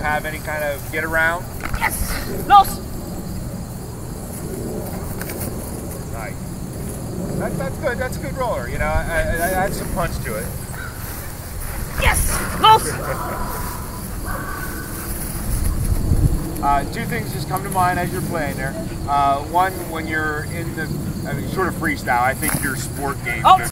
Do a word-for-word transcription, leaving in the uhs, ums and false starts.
have any kind of get around? Yes! Los! Nice. That, that's good. That's a good roller. You know, I, I, I had some punch to it. Yes! Los! Uh, two things just come to mind as you're playing there. Uh, one, when you're in the I mean, sort of freestyle, I think your sport game. Oh. Good.